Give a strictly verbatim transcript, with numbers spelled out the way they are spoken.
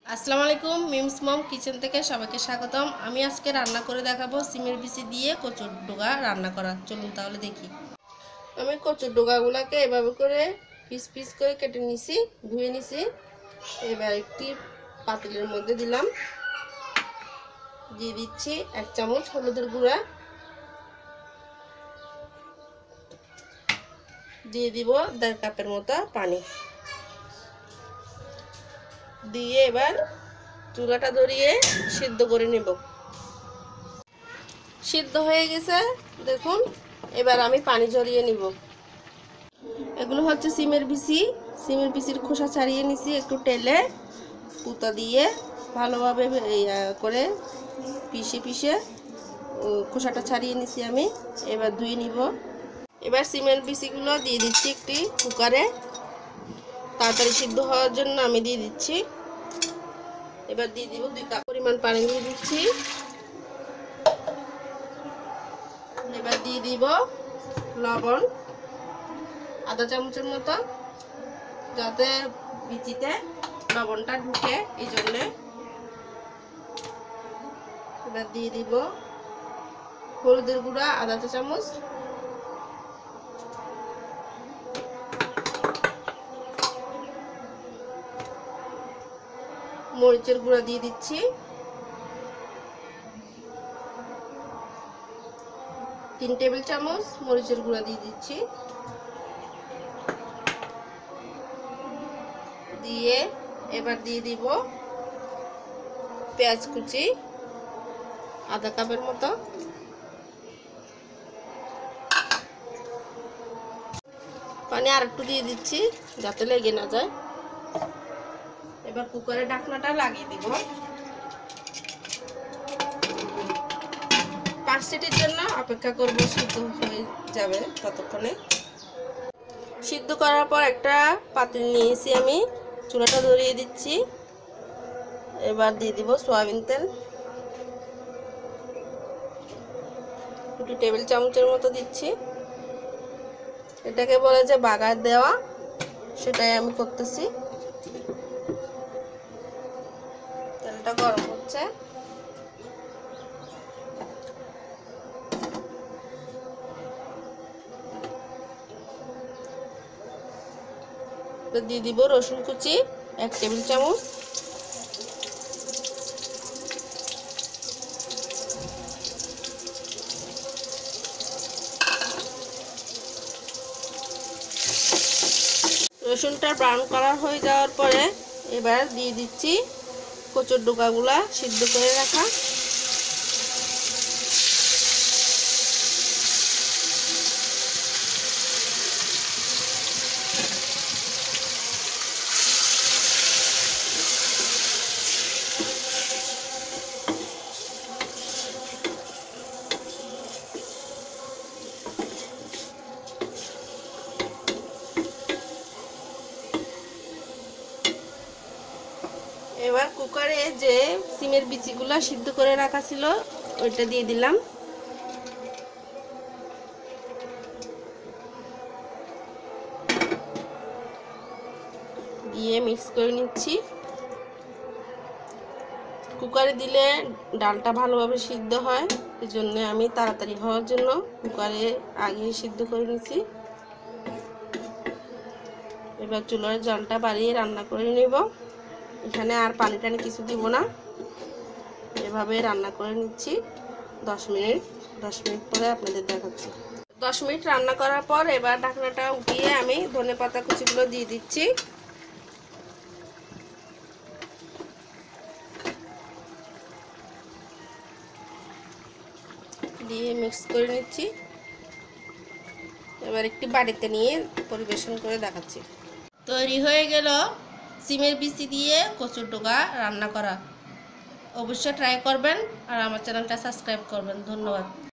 আসসালামু আলাইকুম মিমস মম কিচেন থেকে সবাইকে স্বাগতম। আমি আজকে রান্না করে দেখাবো সিমের বিচি দিয়ে কচুর ডোগা রান্না করা। চলুন তাহলে দেখি। আমি কচুর ডোগাগুলোকে এভাবে করে পিস পিস করে কেটে নিছি, ধুয়ে নিছি। এবার একটি পাতিলের মধ্যে দিলাম, দিয়ে দিচ্ছি এক চামচ হলুদের গুঁড়া, দিয়ে দিব দেড় কাপের মতো পানি দিয়ে এবার চুলাটা ধরিয়ে সিদ্ধ করে নেব। সিদ্ধ হয়ে গেছে দেখুন। এবার আমি পানি ঝরিয়ে নিব। এগুলো হচ্ছে সিমের বিচি। সিমের বিচির খোসা ছাড়িয়ে নিছি, একটু টেলে পুঁতা দিয়ে ভালোভাবে করে পিষে পিষে খোসাটা ছাড়িয়ে নিছি আমি। এবার ধুয়ে নিব। এবার সিমের বিচিগুলো দিয়ে দিচ্ছি একটি কুকারে, তাড়াতাড়ি সিদ্ধ হওয়ার জন্য আমি দিয়ে দিচ্ছি। এবার দিয়ে দিব দুই কাপ পরিমাণ পানি দিয়ে দিচ্ছি। এবার দিয়ে দিব লবণ আধা চামচের মতো, যাতে বিচিতে লবণটা ঢুকে এই জন্যে। এবার দিয়ে দিব হলুদের গুঁড়া আধা চা চামচ, মরিচের গুঁড়া দিয়ে দিচ্ছি তিন টেবিল চামচ, মরিচের গুঁড়া দিয়ে দিচ্ছি। দিয়ে এবার দিয়ে দিব পেঁয়াজ কুচি আধা কাপের মতো, পানি আর একটু দিয়ে দিচ্ছি যাতে লেগে না যায়। এবার কুকারের ঢাকনাটা লাগিয়ে দিব। পাঁচ সিটির জন্য অপেক্ষা করব, সিদ্ধ হয়ে যাবে ততক্ষণে। সিদ্ধ করার পর একটা পাতিল নিয়েছি আমি, চুলাটা ধরিয়ে দিচ্ছি। এবার দিয়ে দিব সয়াবিন তেল দুটো টেবিল চামচের মতো দিচ্ছি। এটাকে বলে যে বাগার দেওয়া, সেটাই আমি করতেছি। তেলটা গরম হচ্ছে। দিয়ে দিব রসুন কুচি এক টেবিল চামচ, রসুনটা ব্রাউন কালার হয়ে যাওয়ার পরে এবার দিয়ে দিচ্ছি কচুর ডোকাগুলা সিদ্ধ করে রাখা। এবার কুকারে যে সিমের বিচিগুলো সিদ্ধ করে রাখা ছিল ওইটা দিয়ে দিলাম। দিয়ে মিক্স করে নিচ্ছি। কুকারে দিলে ডালটা ভালোভাবে সিদ্ধ হয়, এই জন্য আমি তাড়াতাড়ি হওয়ার জন্য কুকারে আগে সিদ্ধ করে নিচ্ছি। এবার চুলার জালটা বাড়িয়ে রান্না করে নেব। এখানে আর পানি টানি কিছু দিব না, এভাবে রান্না করে নিচ্ছি দশ মিনিট। দশ মিনিট পরে আপনাদের দেখাচ্ছি। দশ মিনিট রান্না করার পর এবার ঢাকনাটা উঠিয়ে আমি ধনেপাতা কুচিগুলো দিয়ে দিচ্ছি। দিয়ে মিক্স করে নিচ্ছি। এবার একটি বাড়িতে নিয়ে পরিবেশন করে দেখাচ্ছি। তৈরি হয়ে গেল সিমের বিচি দিয়ে কচুর ডোগা রান্না করা। অবশ্যই ট্রাই করবেন আর আমার চ্যানেলটা সাবস্ক্রাইব করবেন। ধন্যবাদ।